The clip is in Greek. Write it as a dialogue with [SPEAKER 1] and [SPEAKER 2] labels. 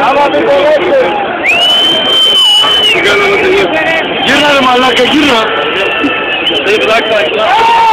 [SPEAKER 1] Άμα δεν κολλέψεις.
[SPEAKER 2] Γύρνα ρε μαλάκα, γύρνα.
[SPEAKER 1] Δεν πλάκα.